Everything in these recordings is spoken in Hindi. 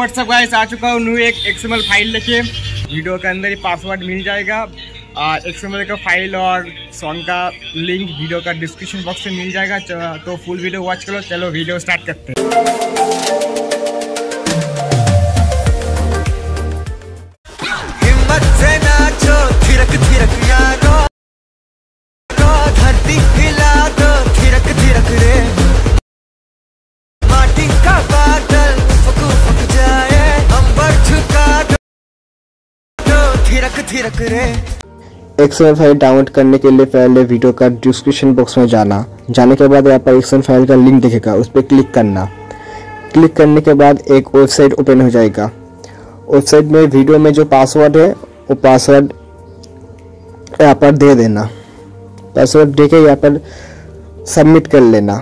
व्हाट्सअप गाइस, आ चुका हूँ न्यू एक XML फाइल लेके। वीडियो के अंदर ही पासवर्ड मिल जाएगा। XML का फाइल और सॉन्ग का लिंक वीडियो का डिस्क्रिप्शन बॉक्स में मिल जाएगा। तो फुल वीडियो वॉच करो। चलो वीडियो स्टार्ट करते हैं। XML फाइल डाउनलोड करने के लिए पहले वीडियो का डिस्क्रिप्शन बॉक्स में जाने के बाद यहाँ पर XML फाइल का लिंक दिखेगा, उस पर क्लिक करना। क्लिक करने के बाद एक वेबसाइट ओपन हो जाएगा। वेबसाइट में वीडियो में जो पासवर्ड है वो पासवर्ड यहाँ पर दे देना। पासवर्ड दे के यहाँ पर सबमिट कर लेना।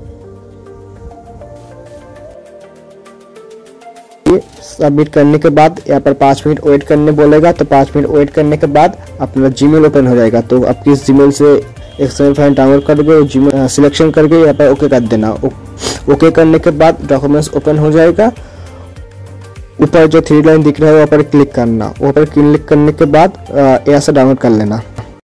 सबमिट करने के बाद यहाँ पर 5 मिनट वेट करने बोलेगा, तो 5 मिनट वेट करने के बाद अपना जीमेल ओपन हो जाएगा। तो आप किस जीमेल से XML फाइल डाउनलोड करोगे जीमेल सिलेक्शन करके यहाँ पर ओके कर देना। ओके करने के बाद डॉक्यूमेंट्स ओपन हो जाएगा। ऊपर जो 3 लाइन दिख रहा है वहाँ पर क्लिक करना। वहाँ पर क्लिक करने के बाद यहाँ से डाउनलोड कर लेना।